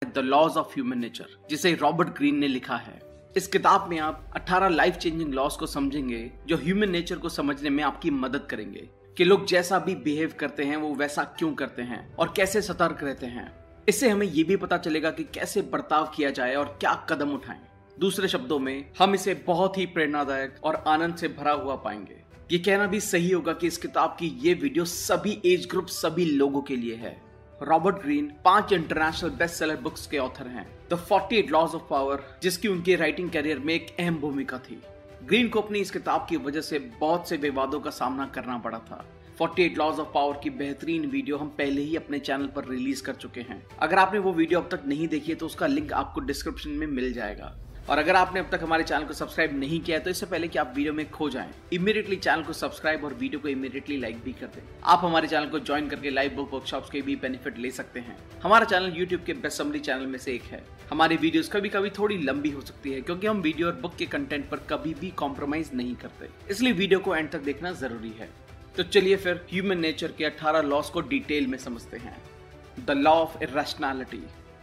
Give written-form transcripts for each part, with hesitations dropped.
The laws of human nature, जिसे Robert Greene ने लिखा है। इस किताब में आप 18 लाइफ चेंजिंग लॉज को समझेंगे जो ह्यूमन नेचर को समझने में आपकी मदद करेंगे कि लोग जैसा भी बिहेव करते हैं वो वैसा क्यों करते हैं और कैसे सतर्क रहते हैं। इससे हमें ये भी पता चलेगा कि कैसे बर्ताव किया जाए और क्या कदम उठाएं। दूसरे शब्दों में हम इसे बहुत ही प्रेरणादायक और आनंद से भरा हुआ पाएंगे। ये कहना भी सही होगा कि इस किताब की ये वीडियो सभी एज ग्रुप, सभी लोगों के लिए है। Robert Greene 5 international best seller books के ऑथर हैं। द 48 लॉज ऑफ पावर, जिसकी उनके राइटिंग करियर में एक अहम भूमिका थी। ग्रीन को अपनी इस किताब की वजह से बहुत से विवादों का सामना करना पड़ा था। 48 लॉज ऑफ पावर की बेहतरीन वीडियो हम पहले ही अपने चैनल पर रिलीज कर चुके हैं। अगर आपने वो वीडियो अब तक नहीं देखी है तो उसका लिंक आपको डिस्क्रिप्शन में मिल जाएगा। और अगर आपने अब तक हमारे चैनल को सब्सक्राइब नहीं किया है तो इससे पहले कि आप वीडियो में खो जाएं, इमीडिएटली चैनल को सब्सक्राइब और वीडियो को इमीडिएटली लाइक भी कर दें। आप हमारे चैनल को ज्वाइन करके लाइव बुक वर्कशॉप्स के भी बेनिफिट ले सकते हैं। हमारा चैनल यूट्यूब के बेस्ट समरी चैनल में से एक है। हमारी वीडियोस कभी कभी थोड़ी लंबी हो सकती है क्योंकि हम वीडियो और बुक के कंटेंट पर कभी भी कॉम्प्रोमाइज नहीं करते, इसलिए वीडियो को एंड तक देखना जरूरी है। तो चलिए फिर ह्यूमन नेचर के 18 लॉज को डिटेल में समझते हैं। The law of irrationality.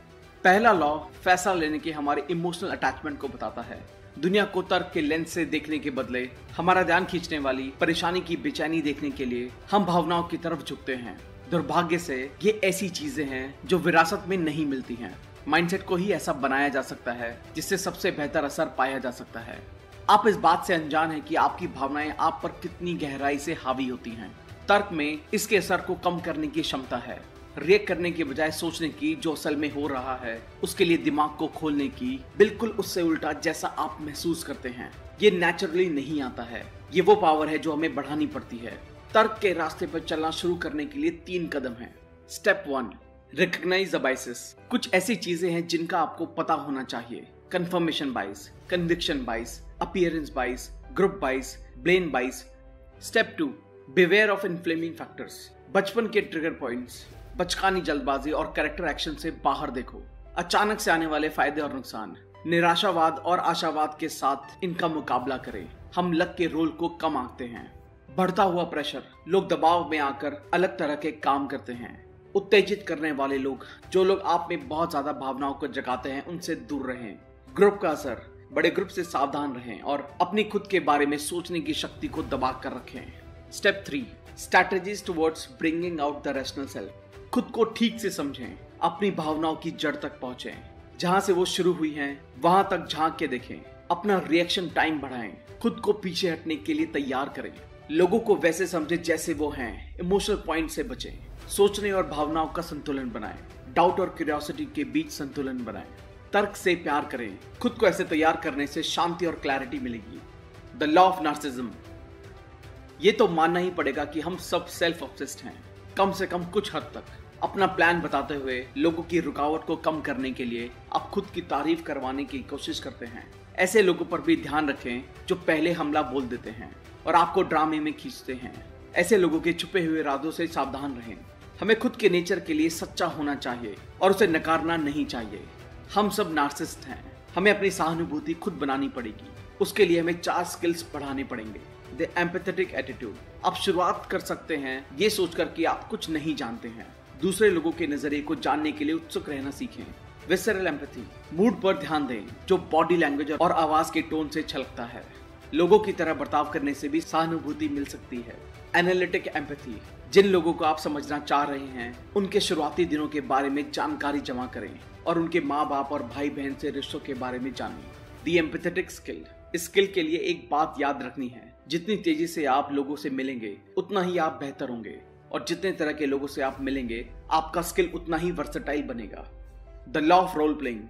पहला लॉ फैसला लेने के हमारे इमोशनल अटैचमेंट को बताता है। दुनिया को तर्क के लेंस से देखने के बदले हमारा ध्यान खींचने वाली परेशानी की बेचैनी देखने के लिए हम भावनाओं की तरफ झुकते हैं। दुर्भाग्य से ये ऐसी चीजें हैं जो विरासत में नहीं मिलती हैं। माइंडसेट को ही ऐसा बनाया जा सकता है जिससे सबसे बेहतर असर पाया जा सकता है। आप इस बात से अनजान हैं कि आपकी भावनाएं आप पर कितनी गहराई से हावी होती हैं। तर्क में इसके असर को कम करने की क्षमता है। रिएक्ट करने के बजाय सोचने की जो असल में हो रहा है उसके लिए दिमाग को खोलने की, बिल्कुल उससे उल्टा जैसा आप महसूस करते हैं। ये नेचुरली नहीं आता है। ये वो पावर है जो हमें बढ़ानी पड़ती है। तर्क के रास्ते पर चलना शुरू करने के लिए 3 कदम हैं। Step 1, recognise the biases. कुछ ऐसी चीजें हैं जिनका आपको पता होना चाहिए। कंफर्मेशन बाइस, कन्विक्शन बाइस, अपीयरेंस बाइस, group bias, blame bias. Step 2, beware of inflaming factors. बचपन के ट्रिगर पॉइंट्स, बचकानी जल्दबाजी और कैरेक्टर एक्शन से बाहर देखो। अचानक से आने वाले फायदे और नुकसान, निराशावाद और आशावाद के साथ इनका मुकाबला करें। हम लक के रोल को कम आंकते हैं। बढ़ता हुआ प्रेशर, लोग दबाव में आकर अलग तरह के काम करते हैं। उत्तेजित करने वाले लोग, जो लोग आप में बहुत ज्यादा भावनाओं को जगाते हैं, उनसे दूर रहें। ग्रुप का असर, बड़े ग्रुप से सावधान रहें और अपनी खुद के बारे में सोचने की शक्ति को दबा कर रखें। Step 3, strategies towards bringing out the rational self. खुद को ठीक से समझें, अपनी भावनाओं की जड़ तक पहुंचें। जहां से वो शुरू हुई हैं, वहां तक झांक के देखें। अपना रिएक्शन टाइम बढ़ाएं। खुद को पीछे हटने के लिए तैयार करें। लोगों को वैसे समझें जैसे वो हैं। इमोशनल पॉइंट से बचें। सोचने और भावनाओं का संतुलन बनाएं। डाउट और क्यूरियोसिटी के बीच संतुलन बनाएं। तर्क से प्यार करें। खुद को ऐसे तैयार करने से शांति और क्लैरिटी मिलेगी। The law of narcissism. ये तो मानना ही पड़ेगा कि हम सब सेल्फ ऑब्सेस्ड हैं, कम से कम कुछ हद तक। अपना प्लान बताते हुए लोगों की रुकावट को कम करने के लिए आप खुद की तारीफ करवाने की कोशिश करते हैं। ऐसे लोगों पर भी ध्यान रखें जो पहले हमला बोल देते हैं और आपको ड्रामे में खींचते हैं। ऐसे लोगों के छुपे हुए इरादों से सावधान रहें। हमें खुद के नेचर के लिए सच्चा होना चाहिए और उसे नकारना नहीं चाहिए। हम सब नार्सिसिस्ट हैं। हमें अपनी सहानुभूति खुद बनानी पड़ेगी। उसके लिए हमें 4 स्किल्स बढ़ाने पड़ेंगे। The empathetic attitude. आप शुरुआत कर सकते हैं ये सोचकर कि आप कुछ नहीं जानते हैं। दूसरे लोगों के नजरिए को जानने के लिए उत्सुक रहना सीखें। Visceral empathy. मूड पर ध्यान दें जो बॉडी लैंग्वेज और आवाज के टोन से छलकता है। लोगों की तरह बर्ताव करने से भी सहानुभूति मिल सकती है। Analytic empathy. जिन लोगों को आप समझना चाह रहे हैं उनके शुरुआती दिनों के बारे में जानकारी जमा करें और उनके माँ बाप और भाई बहन से रिश्तों के बारे में जानें। The empathetic skill. इस स्किल के लिए एक बात याद रखनी है, जितनी तेजी से आप लोगों से मिलेंगे उतना ही आप बेहतर होंगे और जितने तरह के लोगों से आप मिलेंगे आपका स्किल उतना ही वर्सेटाइल बनेगा। The law of role playing.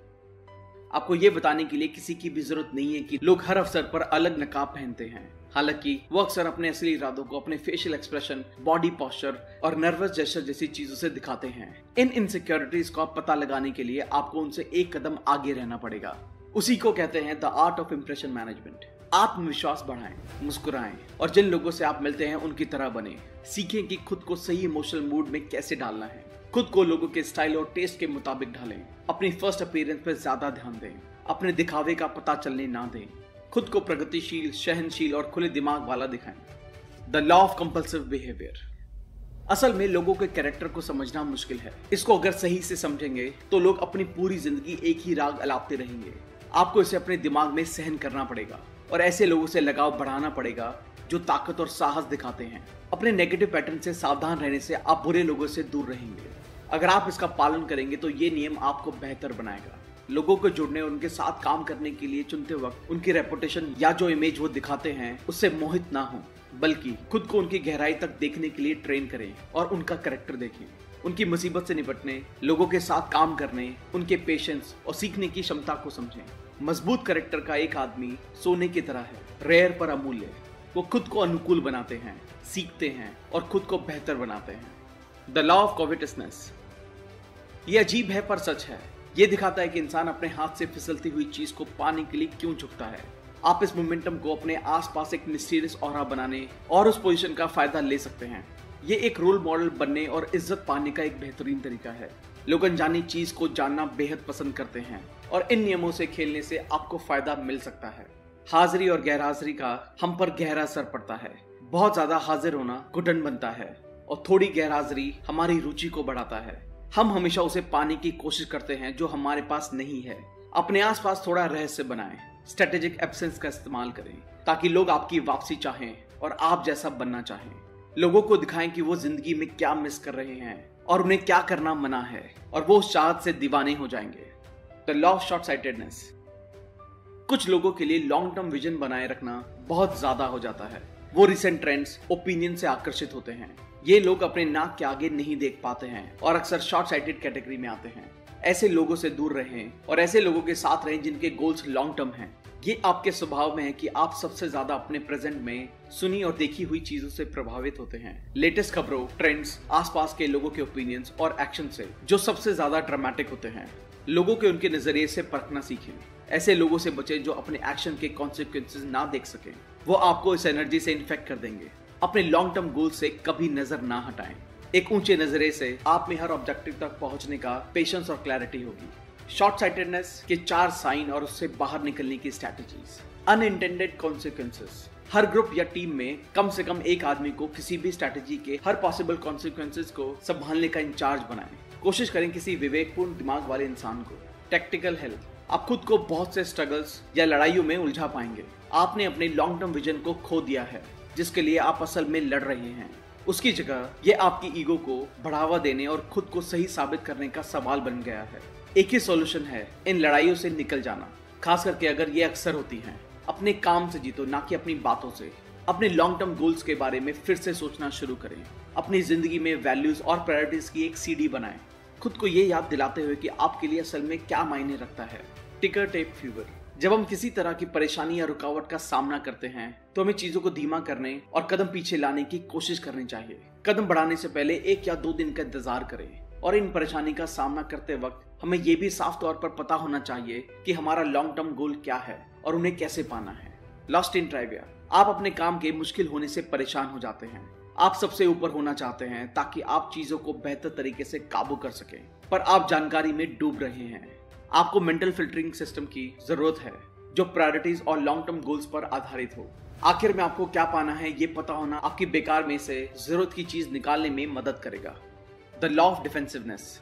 आपको ये बताने के लिए किसी की भी जरूरत नहीं है कि लोग हर अवसर पर अलग नकाब पहनते हैं। हालांकि वो अक्सर अपने असली इरादों को अपने फेशियल एक्सप्रेशन, बॉडी पोस्चर और नर्वस जेस्चर जैसी चीजों से दिखाते हैं। इन इनसिक्योरिटीज को आप पता लगाने के लिए आपको उनसे एक कदम आगे रहना पड़ेगा। उसी को कहते हैं the art of impression management. आत्मविश्वास बढ़ाएं, मुस्कुराएं और जिन लोगों से आप मिलते हैं उनकी तरह बने। सीखें कि खुद को सही इमोशनल मूड में कैसे डालना है। खुद को लोगों के स्टाइल और टेस्ट के मुताबिक ढालें। अपनी फर्स्ट अपीयरेंस पर ज्यादा ध्यान दें। अपने दिखावे का पता चलने ना दें। खुद को प्रगतिशील, सहनशील और खुले दिमाग वाला दिखाएं। The law of compulsive behaviour. असल में लोगों के कैरेक्टर को समझना मुश्किल है। इसको अगर सही से समझेंगे तो लोग अपनी पूरी जिंदगी एक ही राग अलापते रहेंगे। आपको इसे अपने दिमाग में सहन करना पड़ेगा और ऐसे लोगों से लगाव बढ़ाना पड़ेगा जो ताकत और साहस दिखाते हैं। अपने नेगेटिव पैटर्न से सावधान रहने से आप बुरे लोगों से दूर रहेंगे। अगर आप इसका पालन करेंगे तो ये नियम आपको बेहतर बनाएगा। लोगों को जुड़ने और उनके साथ काम करने के लिए चुनते वक्त उनकी रेपुटेशन या जो इमेज वो दिखाते हैं उससे मोहित ना हो, बल्कि खुद को उनकी गहराई तक देखने के लिए ट्रेन करें और उनका कैरेक्टर देखें। उनकी मुसीबत से निपटने, लोगों के साथ काम करने, उनके पेशेंस और सीखने की क्षमता को समझें। मजबूत कैरेक्टर का एक आदमी सोने की तरह है, रेयर पर अमूल्य। वो खुद को अनुकूल बनाते हैं, सीखते हैं और खुद को बेहतर बनाते हैं। The law of covetousness. ये अजीब है पर सच है। ये दिखाता है कि इंसान अपने हाथ से फिसलती हुई चीज को पाने के लिए क्यों झुकता है। आप इस मोमेंटम को अपने आसपास एक मिस्टीरियस ऑरा बनाने और उस पोजीशन का फायदा ले सकते हैं। ये एक रोल मॉडल बनने और इज्जत पाने का एक बेहतरीन तरीका है। लोग अनजानी चीज को जानना बेहद पसंद करते हैं और इन नियमों से खेलने से आपको फायदा मिल सकता है। हाजिरी और गैरहाजिरी का हम पर गहरा असर पड़ता है। बहुत ज्यादा हाजिर होना घुटन बनता है और थोड़ी गैरहाजिरी हमारी रुचि को बढ़ाता है। हम हमेशा उसे पाने की कोशिश करते हैं जो हमारे पास नहीं है। अपने आसपास थोड़ा रहस्य बनाएं, स्ट्रेटेजिक एब्सेंस का इस्तेमाल करें ताकि लोग आपकी वापसी चाहें और आप जैसा बनना चाहें। लोगों को दिखाएं कि वो जिंदगी में क्या मिस कर रहे हैं और उन्हें क्या करना मना है और वो उस चाहत से दीवाने हो जाएंगे। The law of short sightedness. कुछ लोगों के लिए लॉन्ग टर्म विजन बनाए रखना बहुत ज्यादा हो जाता है। वो रिसेंट ट्रेंड्स, ओपिनियन से आकर्षित होते हैं। ये लोग अपने नाक के आगे नहीं देख पाते हैं और अक्सर शॉर्ट साइटेड कैटेगरी में आते हैं। ऐसे लोगों से दूर रहें और ऐसे लोगों के साथ रहें जिनके गोल्स लॉन्ग टर्म हैं। ये आपके स्वभाव में है कि आप सबसे ज्यादा अपने प्रेजेंट में सुनी और देखी हुई चीजों से प्रभावित होते हैं। लेटेस्ट खबरों, ट्रेंड्स, आसपास के लोगों के ओपिनियंस और एक्शन से जो सबसे ज्यादा ड्रामेटिक होते हैं। लोगों के उनके नजरिए से परखना सीखें। ऐसे लोगों से बचें जो अपने एक्शन के कॉन्सिक्वेंसेस ना देख सकें। वो आपको इस एनर्जी से इन्फेक्ट कर देंगे। अपने लॉन्ग टर्म गोल से कभी नजर ना हटाएं। एक ऊंचे नजरिए से आप में हर ऑब्जेक्टिव तक पहुंचने का पेशेंस और क्लैरिटी होगी। शॉर्ट साइटेडनेस के 4 साइन और उससे बाहर निकलने की स्ट्रैटेजीज। Unintended consequences. हर ग्रुप या टीम में कम से कम एक आदमी को किसी भी स्ट्रैटेजी के हर पॉसिबल कॉन्सिक्वेंसेस को संभालने का इंचार्ज बनाएं। कोशिश करें किसी विवेकपूर्ण दिमाग वाले इंसान को। Tactical help. आप खुद को बहुत से स्ट्रगल्स या लड़ाइयों में उलझा पाएंगे। आपने अपने लॉन्ग टर्म विजन को खो दिया है जिसके लिए आप असल में लड़ रहे हैं। उसकी जगह ये आपकी ईगो को बढ़ावा देने और खुद को सही साबित करने का सवाल बन गया है। एक ही सॉल्यूशन है, इन लड़ाइयों से निकल जाना। खास करके अगर ये अक्सर होती हैं। अपने काम से जीतो, ना कि अपनी बातों से। अपने लॉन्ग टर्म गोल्स के बारे में फिर से सोचना शुरू करें। अपनी जिंदगी में वैल्यूज और प्रायोरिटीज की एक सीडी बनाएं। खुद को ये याद दिलाते हुए कि आपके लिए असल में क्या मायने रखता है। टिकर टेप फीवर। जब हम किसी तरह की परेशानी या रुकावट का सामना करते हैं तो हमें चीजों को धीमा करने और कदम पीछे लाने की कोशिश करनी चाहिए। कदम बढ़ाने से पहले 1 या 2 दिन का इंतजार करें और इन परेशानी का सामना करते वक्त हमें ये भी साफ तौर पर पता होना चाहिए कि हमारा लॉन्ग टर्म गोल क्या है और उन्हें कैसे पाना है। Lost in trivia. आप अपने काम के मुश्किल होने से परेशान हो जाते हैं। आप सबसे ऊपर होना चाहते हैं ताकि आप चीजों को बेहतर तरीके से काबू कर सकें, पर आप जानकारी में डूब रहे हैं। आपको मेंटल फिल्टरिंग सिस्टम की जरूरत है जो प्रायोरिटीज और लॉन्ग टर्म गोल्स पर आधारित हो। आखिर में आपको क्या पाना है ये पता होना आपकी बेकार में से जरूरत की चीज निकालने में मदद करेगा। The law of defensiveness.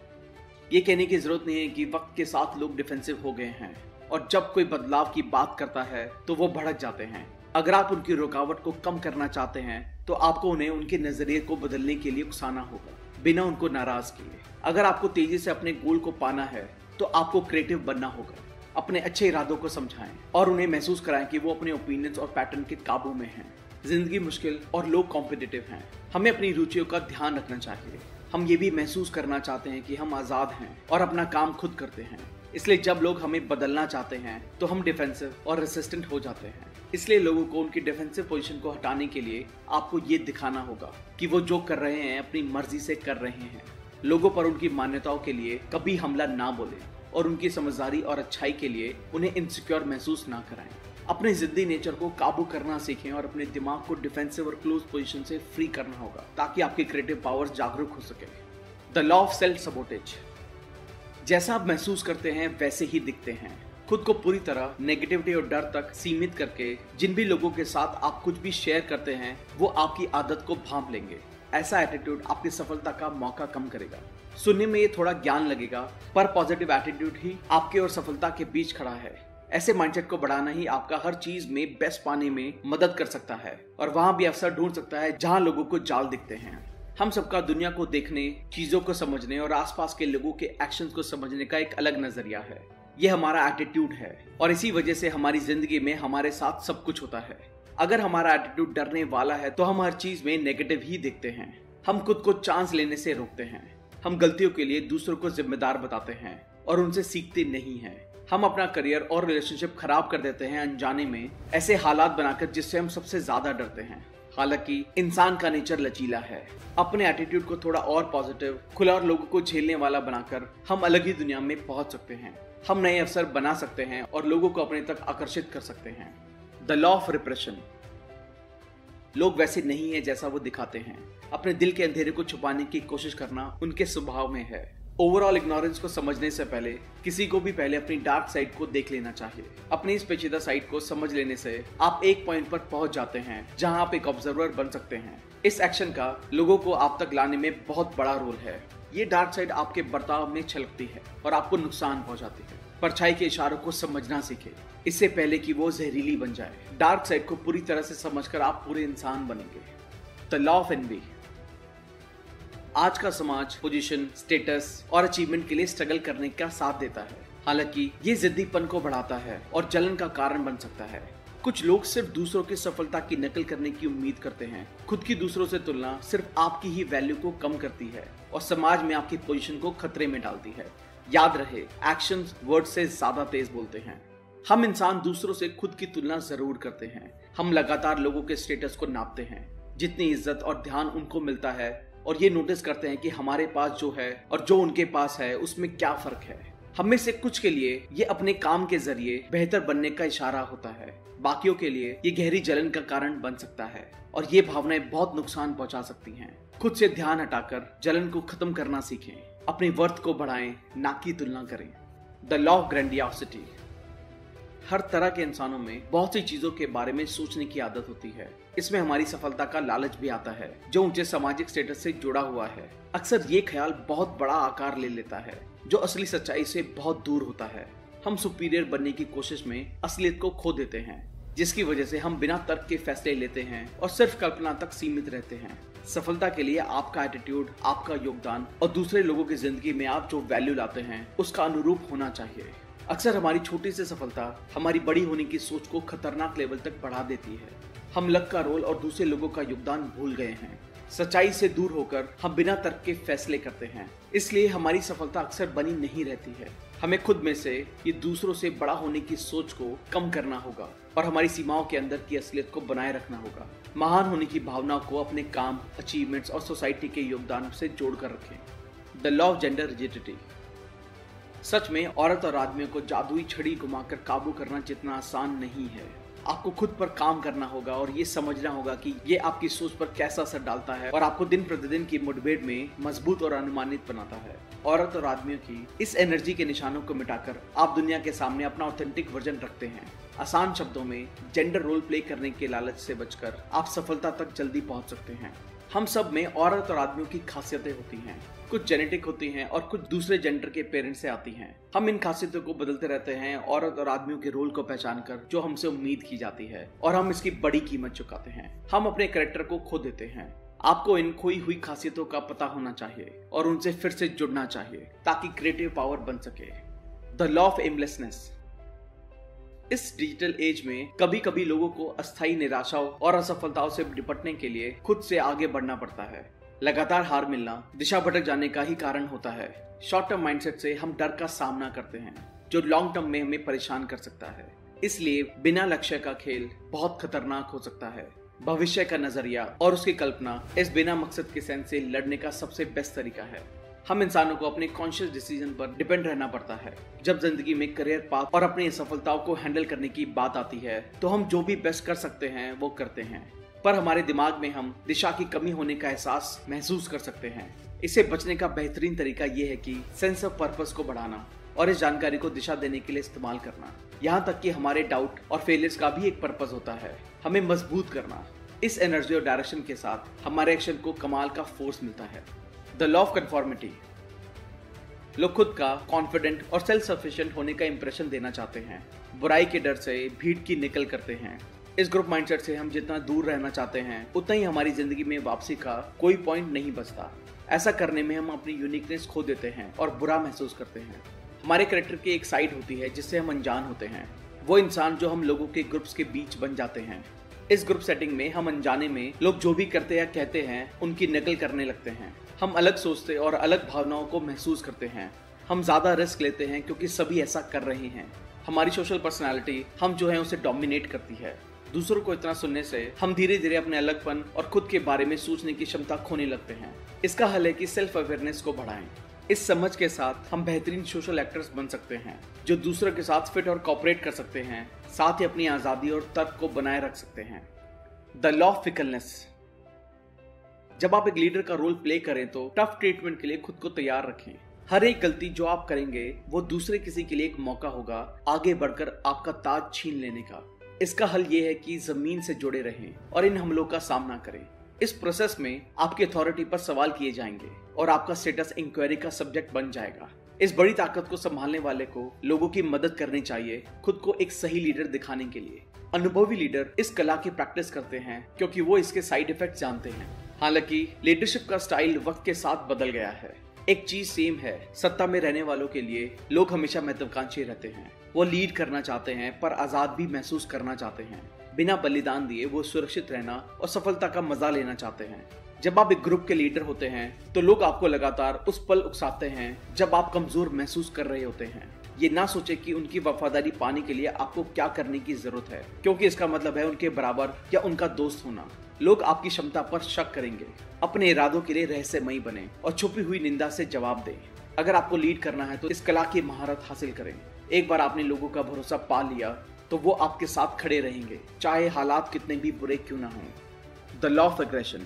ये कहने की जरूरत नहीं है कि वक्त के साथ लोग डिफेंसिव हो गए हैं और जब कोई बदलाव की बात करता है तो वो भड़क जाते हैं। अगर आप उनकी रुकावट को कम करना चाहते हैं तो आपको उन्हें उनके नजरिए को बदलने के लिए उकसाना होगा, बिना उनको नाराज किए। अगर आपको तेजी से अपने गोल को पाना है तो आपको क्रिएटिव बनना होगा। अपने अच्छे इरादों को समझाएं और उन्हें महसूस कराएं कि वो अपने ओपिनियंस और पैटर्न के काबू में हैं। जिंदगी मुश्किल और लोग कॉम्पिटिटिव हैं। हमें अपनी रुचियों का ध्यान रखना चाहिए। हम ये भी महसूस करना चाहते हैं कि हम आजाद हैं और अपना काम खुद करते हैं। इसलिए जब लोग हमें बदलना चाहते हैं तो हम डिफेंसिव और रेसिस्टेंट हो जाते हैं। इसलिए लोगों को उनकी डिफेंसिव पोजीशन को हटाने के लिए आपको ये दिखाना होगा कि वो जो कर रहे हैं अपनी मर्जी से कर रहे हैं। लोगों पर उनकी मान्यताओं के लिए कभी हमला ना बोलें और उनकी समझदारी और अच्छाई के लिए उन्हें इनसिक्योर महसूस ना कराएं। अपने जिद्दी नेचर को काबू करना सीखें और अपने दिमाग को डिफेंसिव और क्लोज पोजीशन से फ्री करना होगा ताकि आपकी क्रिएटिव पावर्स जागरूक हो सके। The law of self sabotage. जैसा आप महसूस करते हैं वैसे ही दिखते हैं। खुद को पूरी तरह नेगेटिविटी और डर तक सीमित करके जिन भी लोगों के साथ आप कुछ भी शेयर करते हैं वो आपकी आदत को भांप लेंगे। ऐसा एटीट्यूड आपकी सफलता का मौका कम करेगा। सुनने में ये थोड़ा ज्ञान लगेगा, पर पॉजिटिव एटीट्यूड ही आपके और सफलता के बीच खड़ा है। ऐसे माइंडसेट को बढ़ाना ही आपका हर चीज में बेस्ट पाने में मदद कर सकता है और वहां भी अवसर ढूंढ सकता है जहां लोगों को जाल दिखते हैं। हम सबका दुनिया को देखने, चीजों को समझने और आसपास के लोगों के एक्शंस को समझने का एक अलग नजरिया है। ये हमारा एटीट्यूड है और इसी वजह से हमारी जिंदगी में हमारे साथ सब कुछ होता है। अगर हमारा एटीट्यूड डरने वाला है तो हम हर चीज में नेगेटिव ही देखते हैं। हम खुद को चांस लेने से रोकते हैं। हम गलतियों के लिए दूसरों को जिम्मेदार बताते हैं और उनसे सीखते नहीं हैं। हम अपना करियर और रिलेशनशिप खराब कर देते हैं अनजाने में ऐसे हालात बनाकर जिससे हम सबसे ज्यादा डरते हैं। हालांकि इंसान का नेचर लचीला है। अपने एटीट्यूड को थोड़ा और पॉजिटिव, खुला और लोगों को झेलने वाला बनाकर हम अलग ही दुनिया में पहुंच सकते हैं। हम नए अवसर बना सकते हैं और लोगों को अपने तक आकर्षित कर सकते हैं। The law of repression. लोग वैसे नहीं है जैसा वो दिखाते हैं। अपने दिल के अंधेरे को छुपाने की कोशिश करना उनके स्वभाव में है। ओवरऑल इग्नोरेंस को समझने से पहले किसी को भी पहले अपनी डार्क साइड को देख लेना चाहिए। अपनी इस पेचीदा साइड को समझ लेने से आप एक पॉइंट पर पहुंच जाते हैं जहां आप एक ऑब्जर्वर बन सकते हैं। इस एक्शन का लोगों को आप तक लाने में बहुत बड़ा रोल है। ये डार्क साइड आपके बर्ताव में छलकती है और आपको नुकसान पहुंचाती है। परछाई के इशारों को समझना सीखें इससे पहले कि वो जहरीली बन जाए। डार्क साइड को पूरी तरह से समझकर आप पूरे इंसान बनेंगे। The law of envy. आज का समाज पोजीशन, स्टेटस और अचीवमेंट के लिए स्ट्रगल करने का साथ देता है। हालांकि ये जिद्दीपन को बढ़ाता है और जलन का कारण बन सकता है। कुछ लोग सिर्फ दूसरों की सफलता की नकल करने की उम्मीद करते हैं। खुद की दूसरों से तुलना सिर्फ आपकी ही वैल्यू को कम करती है और समाज में आपकी पोजीशन को खतरे में डालती है। याद रहे, एक्शंस वर्ड से ज्यादा तेज बोलते हैं। हम इंसान दूसरों से खुद की तुलना जरूर करते हैं। हम लगातार लोगों के स्टेटस को नापते हैं, जितनी इज्जत और ध्यान उनको मिलता है, और ये नोटिस करते हैं कि हमारे पास जो है और जो उनके पास है उसमें क्या फर्क है। हम में से कुछ के लिए ये अपने काम के जरिए बेहतर बनने का इशारा होता है। बाकियों के लिए ये गहरी जलन का कारण बन सकता है और ये भावनाएं बहुत नुकसान पहुंचा सकती हैं। खुद से ध्यान हटाकर जलन को खत्म करना सीखें। अपनी वर्थ को बढ़ाएं, ना कि तुलना करें। The law of grandiosity. हर तरह के इंसानों में बहुत सी चीजों के बारे में सोचने की आदत होती है। इसमें हमारी सफलता का लालच भी आता है जो ऊंचे सामाजिक स्टेटस से जुड़ा हुआ है। अक्सर ये ख्याल बहुत बड़ा आकार ले लेता है जो असली सच्चाई से बहुत दूर होता है। हम सुपीरियर बनने की कोशिश में असलियत को खो देते हैं, जिसकी वजह से हम बिना तर्क के फैसले लेते हैं और सिर्फ कल्पना तक सीमित रहते हैं। सफलता के लिए आपका एटीट्यूड, आपका योगदान और दूसरे लोगों की जिंदगी में आप जो वैल्यू लाते हैं उसका अनुरूप होना चाहिए। अक्सर हमारी छोटी सी सफलता हमारी बड़ी होने की सोच को खतरनाक लेवल तक बढ़ा देती है। हम लक का रोल और दूसरे लोगों का योगदान भूल गए हैं। सच्चाई से दूर होकर हम बिना तर्क के फैसले करते हैं, इसलिए हमारी सफलता अक्सर बनी नहीं रहती है। हमें खुद में से ये दूसरों से बड़ा होने की सोच को कम करना होगा और हमारी सीमाओं के अंदर की असलियत को बनाए रखना होगा। महान होने की भावना को अपने काम, अचीवमेंट्स और सोसाइटी के योगदान से जोड़कर रखें। The law of gender rigidity. सच में औरत और आदमियों को जादुई छड़ी घुमाकर काबू करना जितना आसान नहीं है। आपको खुद पर काम करना होगा और ये समझना होगा कि ये आपकी सोच पर कैसा असर डालता है और आपको दिन प्रतिदिन की मुठभेड़ में मजबूत और अनुमानित बनाता है। औरत और आदमियों की इस एनर्जी के निशानों को मिटाकर आप दुनिया के सामने अपना ऑथेंटिक वर्जन रखते हैं। आसान शब्दों में, जेंडर रोल प्ले करने के लालच से बचकर आप सफलता तक जल्दी पहुंच सकते हैं। हम सब में औरत और आदमियों की खासियतें होती हैं। कुछ जेनेटिक होती हैं और कुछ दूसरे जेंडर के पेरेंट्स से आती हैं। हम इन खासियतों को बदलते रहते हैं, औरत और आदमियों के रोल को पहचान कर जो हमसे उम्मीद की जाती है, और हम इसकी बड़ी कीमत चुकाते हैं। हम अपने कैरेक्टर को खो देते हैं। आपको इन खोई हुई खासियतों का पता होना चाहिए और उनसे फिर से जुड़ना चाहिए ताकि क्रिएटिव पावर बन सके। The law of aimlessness. इस डिजिटल एज में कभी कभी लोगों को अस्थायी निराशाओं और असफलताओं से निपटने के लिए खुद से आगे बढ़ना पड़ता है। लगातार हार मिलना दिशा भटक जाने का ही कारण होता है। शॉर्ट टर्म माइंडसेट से हम डर का सामना करते हैं जो लॉन्ग टर्म में हमें परेशान कर सकता है। इसलिए बिना लक्ष्य का खेल बहुत खतरनाक हो सकता है। भविष्य का नजरिया और उसकी कल्पना इस बिना मकसद के सेंस से लड़ने का सबसे बेस्ट तरीका है। हम इंसानों को अपने कॉन्शियस डिसीजन पर डिपेंड रहना पड़ता है। जब जिंदगी में करियर पाथ और अपनी सफलताओं को हैंडल करने की बात आती है तो हम जो भी बेस्ट कर सकते हैं वो करते हैं, पर हमारे दिमाग में हम दिशा की कमी होने का एहसास महसूस कर सकते हैं। इससे बचने का बेहतरीन तरीका ये है कि सेंस ऑफ पर्पस को बढ़ाना और इस जानकारी को दिशा देने के लिए इस्तेमाल करना। यहाँ तक कि हमारे डाउट और फेलियर्स का भी एक पर्पस होता है, हमें मजबूत करना। इस एनर्जी और डायरेक्शन के साथ हमारे एक्शन को कमाल का फोर्स मिलता है। The law of conformity. लोग खुद का कॉन्फिडेंट और सेल्फ सफिशिएंट होने का इंप्रेशन देना चाहते हैं, बुराई के डर से भीड़ की निकल करते हैं। इस ग्रुप माइंडसेट से हम जितना दूर रहना चाहते हैं उतना ही हमारी जिंदगी में वापसी का कोई पॉइंट नहीं बचता। ऐसा करने में हम अपनी यूनिकनेस खो देते हैं और बुरा महसूस करते हैं। हमारे कैरेक्टर की एक साइड होती है जिससे हम अनजान होते हैं, वो इंसान जो हम लोगों के ग्रुप्स के बीच बन जाते हैं। इस ग्रुप सेटिंग में हम अनजाने में लोग जो भी करते या कहते हैं उनकी नकल करने लगते हैं। हम अलग सोचते और अलग भावनाओं को महसूस करते हैं। हम ज्यादा रिस्क लेते हैं क्योंकि सभी ऐसा कर रहे हैं। हमारी सोशल पर्सनालिटी हम जो है उसे डोमिनेट करती है। दूसरों को इतना सुनने से हम धीरे धीरे अपने अलगपन और खुद के बारे में सोचने की क्षमता खोने लगते हैं। इसका हल है कि सेल्फ अवेयरनेस को बढ़ाएं। इस समझ के साथ हम बेहतरीन सोशल एक्टर्स बन सकते हैं जो दूसरों के साथ फिट और कोऑपरेट कर सकते हैं, साथ ही अपनी आजादी और तर्क को बनाए रख सकते हैं। The law of fickleness. जब आप एक लीडर का रोल प्ले करें तो टफ ट्रीटमेंट के लिए खुद को तैयार रखें। हर एक गलती जो आप करेंगे वो दूसरे किसी के लिए एक मौका होगा आगे बढ़कर आपका ताज छीन लेने का। इसका हल ये है कि जमीन से जुड़े रहें और इन हमलों का सामना करें। इस प्रोसेस में आपकी अथॉरिटी पर सवाल किए जाएंगे और आपका स्टेटस इंक्वायरी का सब्जेक्ट बन जाएगा। इस बड़ी ताकत को संभालने वाले को लोगों की मदद करनी चाहिए खुद को एक सही लीडर दिखाने के लिए। अनुभवी लीडर इस कला की प्रैक्टिस करते हैं क्योंकि वो इसके साइड इफेक्ट जानते हैं। हालांकि लीडरशिप का स्टाइल वक्त के साथ बदल गया है। एक चीज सेम है, सत्ता में रहने वालों के लिए लोग हमेशा महत्वाकांक्षी रहते हैं। वो लीड करना चाहते हैं पर आजाद भी महसूस करना चाहते हैं। बिना बलिदान दिए वो सुरक्षित रहना और सफलता का मजा लेना चाहते हैं। जब आप एक ग्रुप के लीडर होते हैं तो लोग आपको लगातार उस पल उकसाते हैं जब आप कमजोर महसूस कर रहे होते हैं। ये ना सोचे कि उनकी वफादारी पाने के लिए आपको क्या करने की जरूरत है, क्योंकि इसका मतलब है उनके बराबर या उनका दोस्त होना। लोग आपकी क्षमता पर शक करेंगे। अपने इरादों के लिए रहस्यमयी बने और छुपी हुई निंदा से जवाब दें। अगर आपको लीड करना है तो इस कला की महारत हासिल करें। एक बार आपने लोगों का भरोसा पा लिया तो वो आपके साथ खड़े रहेंगे, चाहे हालात कितने भी बुरे क्यों ना हों। The law of aggression.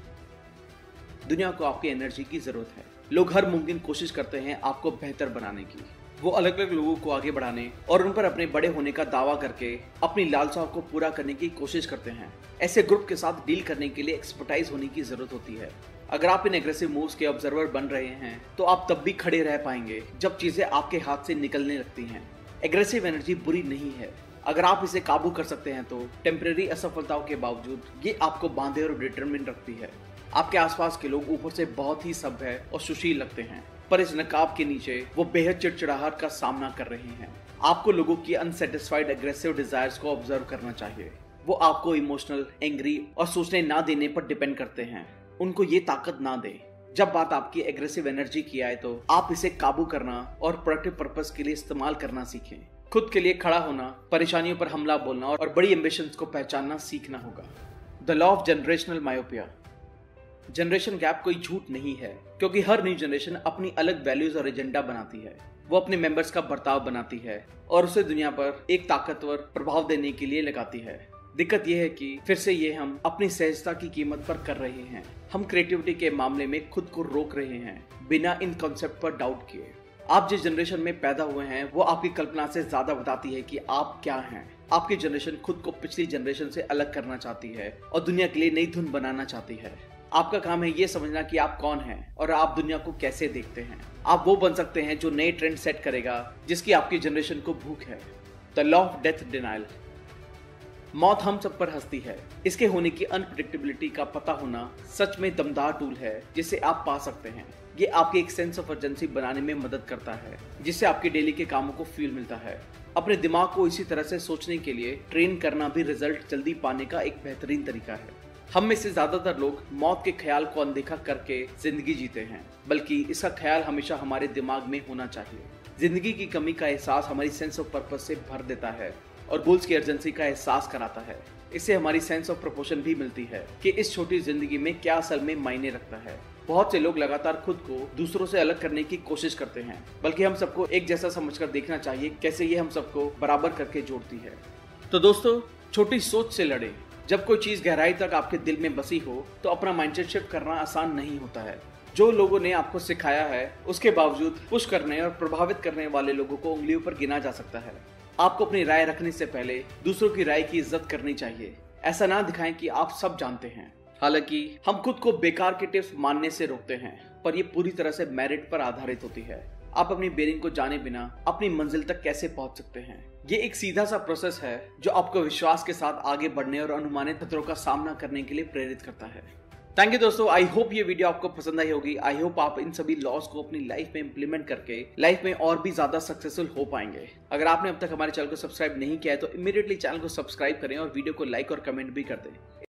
दुनिया को आपकी एनर्जी की जरूरत है। लोग हर मुमकिन कोशिश करते हैं आपको बेहतर बनाने की। वो अलग अलग लोगों को आगे बढ़ाने और उन पर अपने बड़े होने का दावा करके अपनी लालसाओं को पूरा करने की कोशिश करते हैं। ऐसे ग्रुप के साथ डील करने के लिए एक्सपर्टाइज होने की जरूरत होती है। अगर आप इन एग्रेसिव मूव्स के ऑब्जर्वर बन रहे हैं तो आप तब भी खड़े रह पाएंगे जब चीजें आपके हाथ से निकलने लगती हैं। एग्रेसिव एनर्जी बुरी नहीं है। अगर आप इसे काबू कर सकते हैं तो टेम्परेरी असफलताओं के बावजूद ये आपको बांधे और डिटरमिन रखती है। आपके आसपास के लोग ऊपर से बहुत ही सभ्य और सुशील लगते हैं, पर इस नकाब के नीचे वो बेहद चिड़चिड़ाहट का सामना कर रहे हैं। आपको लोगों की अनसेटिस्फाइड एग्रेसिव डिजायर्स को ऑब्जर्व करना चाहिए। वो आपको इमोशनल, एंग्री और सोचने ना देने पर डिपेंड करते हैं। उनको ये ताकत ना दें। जब बात आपकी एग्रेसिव एनर्जी की आए तो आप इसे काबू करना और प्रोडक्टिव पर्पस के लिए इस्तेमाल करना सीखें। खुद के लिए खड़ा होना, परेशानियों पर हमला बोलना और बड़ी एम्बिशंस को पहचानना सीखना होगा। The law of generational myopia. Generation gap कोई झूठ नहीं है, क्योंकि हर न्यू जनरेशन अपनी अलग वैल्यूज और एजेंडा बनाती है। वो अपने मेंबर्स का बर्ताव बनाती है और उसे दुनिया पर एक ताकतवर प्रभाव देने के लिए लगाती है। दिक्कत यह है कि फिर से ये हम अपनी सहजता की कीमत पर कर रहे हैं। हम क्रिएटिविटी के मामले में खुद को रोक रहे हैं बिना इन कॉन्सेप्ट पर डाउट किए। आप जिस जनरेशन में पैदा हुए हैं वो आपकी कल्पना से ज्यादा बताती है कि आप क्या हैं। आपकी जनरेशन खुद को पिछली जनरेशन से अलग करना चाहती है और दुनिया के लिए नई धुन बनाना चाहती है। आपका काम है ये समझना कि आप कौन हैं और आप दुनिया को कैसे देखते हैं। आप वो बन सकते हैं जो नए ट्रेंड सेट करेगा जिसकी आपकी जनरेशन को भूख है। The law of death denial. मौत हम सब पर हंसती है। इसके होने की अनप्रेडिक्टेबिलिटी का पता होना सच में दमदार टूल है जिसे आप पा सकते हैं। ये आपके एक सेंस ऑफ अर्जेंसी बनाने में मदद करता है, जिससे आपके डेली के कामों को फील मिलता है। अपने दिमाग को इसी तरह से सोचने के लिए ट्रेन करना भी रिजल्ट जल्दी पाने का एक बेहतरीन तरीका है। हम में से ज्यादातर लोग मौत के ख्याल को अनदेखा करके जिंदगी जीते हैं, बल्कि इसका ख्याल हमेशा हमारे दिमाग में होना चाहिए। जिंदगी की कमी का एहसास हमारी सेंस ऑफ पर्पस से भर देता है और गोल्स की अर्जेंसी का एहसास कराता है। इससे हमारी सेंस ऑफ प्रोपोर्शन भी मिलती है कि इस छोटी जिंदगी में क्या असल में मायने रखता है। बहुत से लोग लगातार खुद को दूसरों से अलग करने की कोशिश करते हैं, बल्कि हम सबको एक जैसा समझकर देखना चाहिए कैसे ये हम सबको बराबर करके जोड़ती है। तो दोस्तों, छोटी सोच से लड़े। जब कोई चीज गहराई तक आपके दिल में बसी हो तो अपना माइंडसेट शिफ्ट करना आसान नहीं होता है। जो लोगों ने आपको सिखाया है उसके बावजूद पुश करने और प्रभावित करने वाले लोगों को उंगलियों पर गिना जा सकता है। आपको अपनी राय रखने से पहले दूसरों की राय की इज्जत करनी चाहिए। ऐसा ना दिखाएं कि आप सब जानते हैं। हालांकि हम खुद को बेकार के टिप्स मानने से रोकते हैं, पर यह पूरी तरह से मेरिट पर आधारित होती है। आप अपनी बेरिंग को जाने बिना अपनी मंजिल तक कैसे पहुंच सकते हैं। ये एक सीधा सा प्रोसेस है जो आपको विश्वास के साथ आगे बढ़ने और अनुमानित खतरों का सामना करने के लिए प्रेरित करता है। थैंक यू दोस्तों, आई होप ये वीडियो आपको पसंद आई होगी। आई होप आप इन सभी लॉस को अपनी लाइफ में इंप्लीमेंट करके लाइफ में और भी ज्यादा सक्सेसफुल हो पाएंगे। अगर आपने अब तक हमारे चैनल को सब्सक्राइब नहीं किया है तो इमीडिएटली चैनल को सब्सक्राइब करें और वीडियो को लाइक और कमेंट भी कर दें।